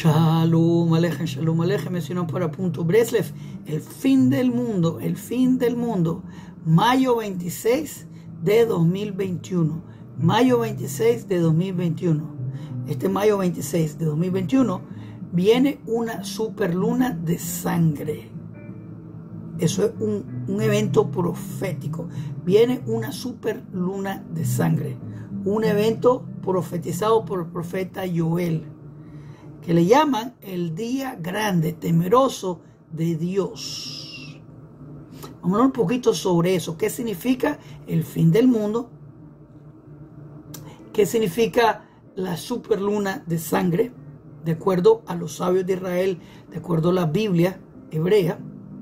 Shalom Alejem, mencionó para Punto Breslev, el fin del mundo, mayo 26 de 2021, mayo 26 de 2021, este mayo 26 de 2021, viene una superluna de sangre. Eso es un evento profético, viene una superluna de sangre, un evento profetizado por el profeta Joel, que le llaman el día grande, temeroso de Dios. Vamos a hablar un poquito sobre eso. ¿Qué significa el fin del mundo? ¿Qué significa la superluna de sangre? De acuerdo a los sabios de Israel, de acuerdo a la Biblia hebrea,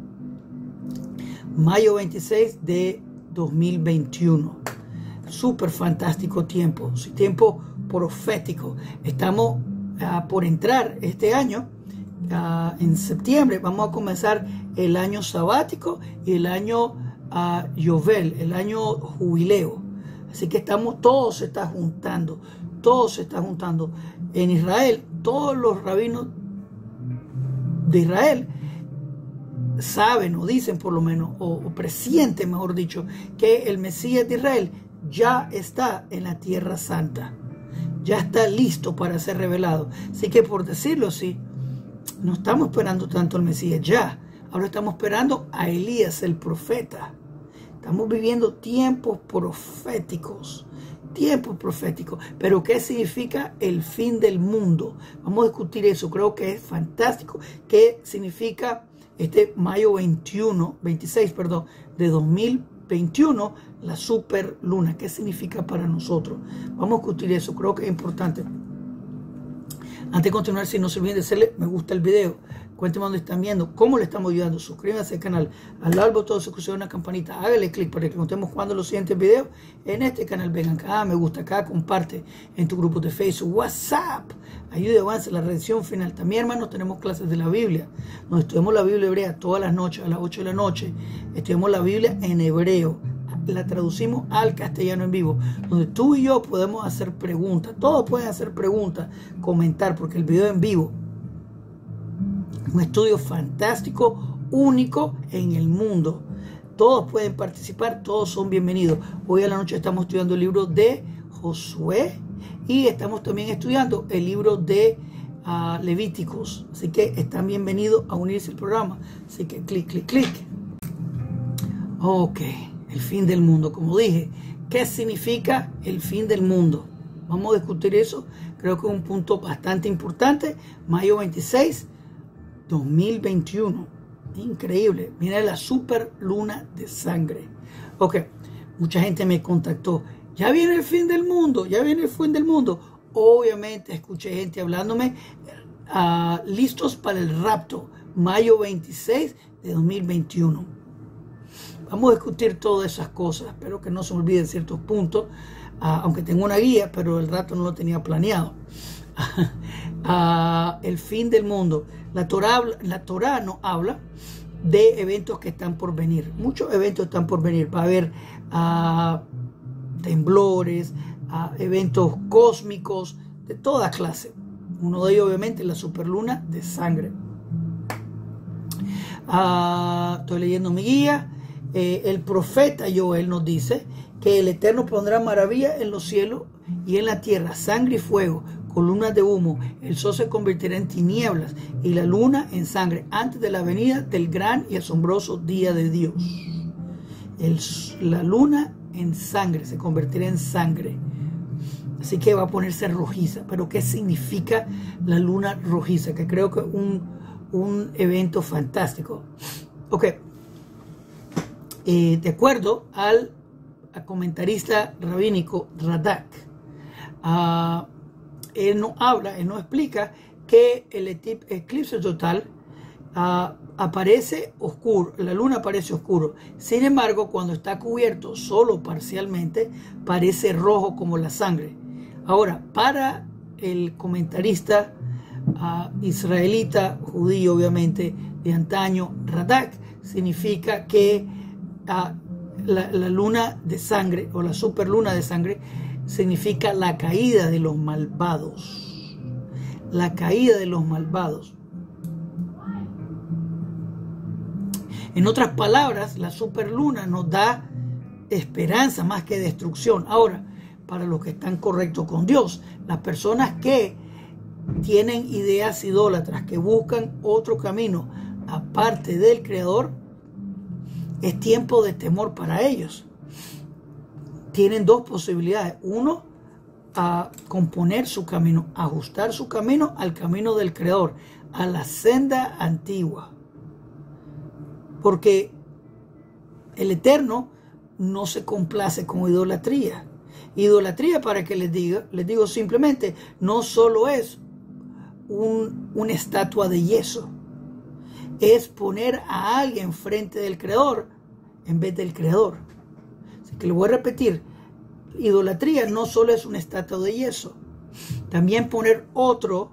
mayo 26 de 2021. Súper fantástico tiempo, tiempo profético. Estamos por entrar este año, en septiembre, vamos a comenzar el año sabático y el año Yovel, el año jubileo. Así que todo se está juntando, En Israel, todos los rabinos de Israel saben o dicen por lo menos, o presienten, mejor dicho, que el Mesías de Israel ya está en la Tierra Santa. Ya está listo para ser revelado. Así que, por decirlo así, no estamos esperando tanto al Mesías ya. Ahora estamos esperando a Elías, el profeta. Estamos viviendo tiempos proféticos. Pero ¿qué significa el fin del mundo? Vamos a discutir eso. Creo que es fantástico. ¿Qué significa este mayo 26 de 2021, la superluna? ¿Qué significa para nosotros? Vamos a discutir eso, creo que es importante. Antes de continuar, si no se olviden de hacerle me gusta el video, cuéntenme dónde están viendo, cómo le estamos ayudando, suscríbanse al canal, al lado del botón de suscripción, una campanita, hágale clic para que contemos cuando los siguientes videos en este canal vengan acá, me gusta acá, comparte en tu grupo de Facebook, WhatsApp, ayude, avance la redención final. También, hermanos, tenemos clases de la Biblia, donde estudiamos la Biblia hebrea todas las noches, a las 8 de la noche, estudiamos la Biblia en hebreo, la traducimos al castellano en vivo, donde tú y yo podemos hacer preguntas, todos pueden hacer preguntas, comentar, porque el video en vivo, un estudio fantástico, único en el mundo. Todos pueden participar, todos son bienvenidos. Hoy a la noche estamos estudiando el libro de Josué y estamos también estudiando el libro de Levíticos. Así que están bienvenidos a unirse al programa. Así que clic. Ok, el fin del mundo. Como dije, ¿qué significa el fin del mundo? Vamos a discutir eso. Creo que es un punto bastante importante. Mayo 26, 2021. Increíble. Mira la super luna de sangre. Ok, mucha gente me contactó. Ya viene el fin del mundo. Obviamente escuché gente hablándome. Listos para el rapto. Mayo 26 de 2021. Vamos a discutir todas esas cosas. Espero que no se olviden ciertos puntos. Aunque tengo una guía, pero el rato no lo tenía planeado. El fin del mundo. La Torá no habla de eventos que están por venir. Muchos eventos están por venir. Va a haber temblores, eventos cósmicos de toda clase. Uno de ellos, obviamente, la superluna de sangre. Estoy leyendo mi guía. El profeta Joel nos dice que el Eterno pondrá maravilla en los cielos y en la tierra, sangre y fuego, columnas de humo, el sol se convertirá en tinieblas y la luna en sangre antes de la venida del gran y asombroso día de Dios. La luna en sangre, se convertirá en sangre. Así que va a ponerse rojiza. ¿Pero qué significa la luna rojiza? Que creo que es un evento fantástico. Ok. De acuerdo al comentarista rabínico Radak, él no explica que el eclipse total aparece oscuro, la luna aparece oscuro. Sin embargo, cuando está cubierto solo parcialmente, parece rojo como la sangre. Ahora, para el comentarista israelita, judío obviamente, de antaño, Radak, significa que la luna de sangre o la superluna de sangre significa la caída de los malvados. la caída de los malvados. En otras palabras, la superluna nos da esperanza más que destrucción. Ahora, para los que están correctos con Dios, las personas que tienen ideas idólatras, que buscan otro camino aparte del Creador, es tiempo de temor para ellos. Tienen dos posibilidades. Uno, a componer su camino, ajustar su camino al camino del Creador, a la senda antigua. Porque el Eterno no se complace con idolatría. Idolatría, para que les digo simplemente, no solo es una estatua de yeso. Es poner a alguien frente del Creador en vez del Creador. Así que le voy a repetir, idolatría no solo es una estatua de yeso, también poner otro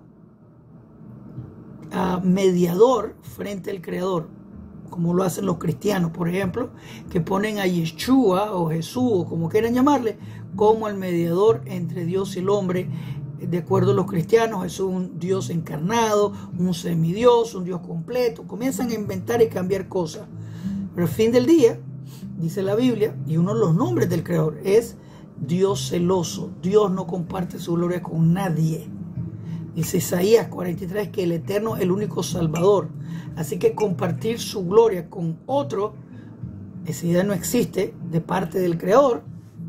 mediador frente al Creador, como lo hacen los cristianos, por ejemplo, que ponen a Yeshua o Jesús, o como quieran llamarle, como el mediador entre Dios y el hombre. De acuerdo a los cristianos, Jesús es un Dios encarnado, un semidios, un Dios completo. Comienzan a inventar y cambiar cosas. Pero al fin del día, dice la Biblia, y uno de los nombres del Creador es Dios celoso. Dios no comparte su gloria con nadie. Dice Isaías 43 que el Eterno es el único Salvador. Así que compartir su gloria con otro, esa idea no existe de parte del Creador.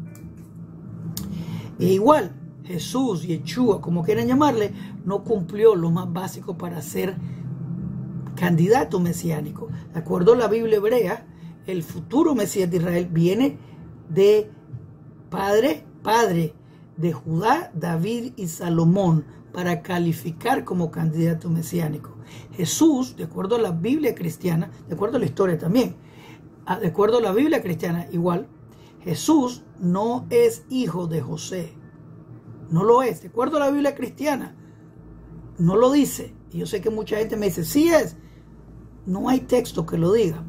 E igual, Jesús, Yeshua, como quieran llamarle, no cumplió lo más básico para ser candidato mesiánico. De acuerdo a la Biblia hebrea, el futuro Mesías de Israel viene de padre de Judá, David y Salomón para calificar como candidato mesiánico. Jesús, de acuerdo a la Biblia cristiana, de acuerdo a la historia también, de acuerdo a la Biblia cristiana igual, Jesús no es hijo de José. No lo es. De acuerdo a la Biblia cristiana, no lo dice. Y yo sé que mucha gente me dice, sí es. No hay texto que lo diga.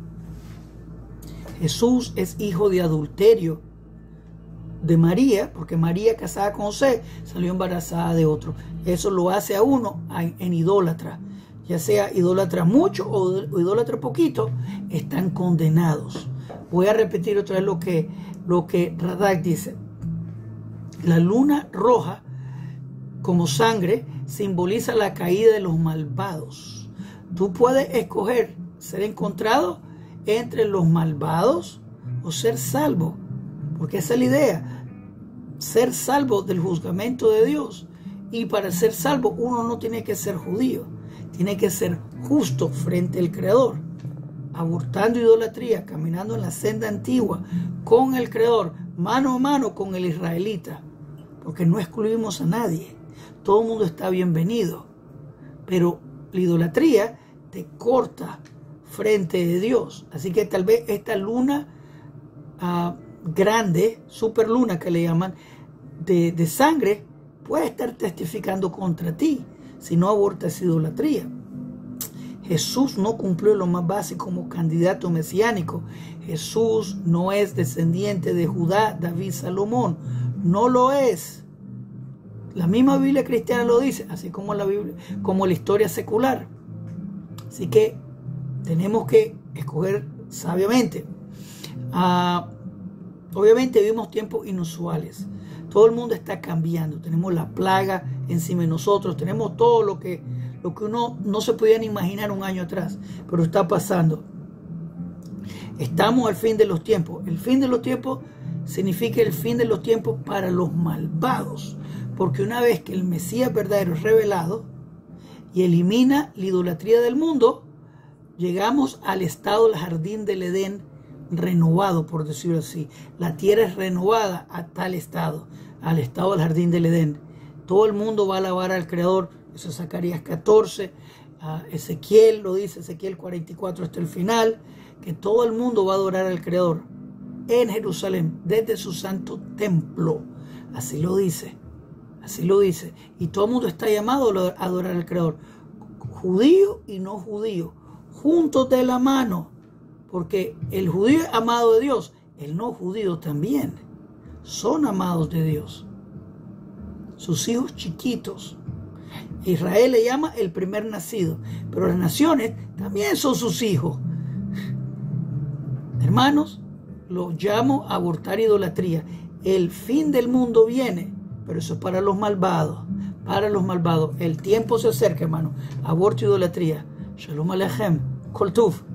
Jesús es hijo de adulterio de María, porque María, casada con José, salió embarazada de otro. Eso lo hace a uno en idólatra. Ya sea idólatra mucho o idólatra poquito, están condenados. Voy a repetir otra vez lo que Radak dice. La luna roja, como sangre, simboliza la caída de los malvados. Tú puedes escoger ser encontrado entre los malvados o ser salvo, porque esa es la idea, ser salvo del juzgamiento de Dios. Y para ser salvo uno no tiene que ser judío, tiene que ser justo frente al Creador, abortando idolatría, caminando en la senda antigua con el Creador, mano a mano con el israelita, porque no excluimos a nadie, todo el mundo está bienvenido, pero la idolatría te corta frente de Dios. Así que tal vez esta luna grande, superluna que le llaman, de sangre, puede estar testificando contra ti si no abortas idolatría. Jesús no cumplió lo más básico como candidato mesiánico. Jesús no es descendiente de Judá, David, Salomón. No lo es. La misma Biblia cristiana lo dice, así como la Biblia, como la historia secular. Así que tenemos que escoger sabiamente. Obviamente vivimos tiempos inusuales. Todo el mundo está cambiando. Tenemos la plaga encima de nosotros. Tenemos todo lo que uno no se podía ni imaginar un año atrás. Pero está pasando. Estamos al fin de los tiempos. El fin de los tiempos significa el fin de los tiempos para los malvados. Porque una vez que el Mesías verdadero es revelado y elimina la idolatría del mundo, llegamos al estado del jardín del Edén renovado, por decirlo así. La tierra es renovada a tal estado, al estado del jardín del Edén. Todo el mundo va a alabar al Creador. Eso es Zacarías 14. Ezequiel lo dice, Ezequiel 44 hasta el final, que todo el mundo va a adorar al Creador en Jerusalén, desde su santo templo. Así lo dice. Así lo dice. Y todo el mundo está llamado a adorar al Creador. Judío y no judío. Juntos de la mano. Porque el judío es amado de Dios. El no judío también. Son amados de Dios. Sus hijos chiquitos. Israel le llama el primer nacido, pero las naciones también son sus hijos. Hermanos, los llamo a abortar idolatría. El fin del mundo viene, pero eso es para los malvados. Para los malvados. El tiempo se acerca, hermano. Aborto, idolatría. Shalom Aleichem. Kol Tuv.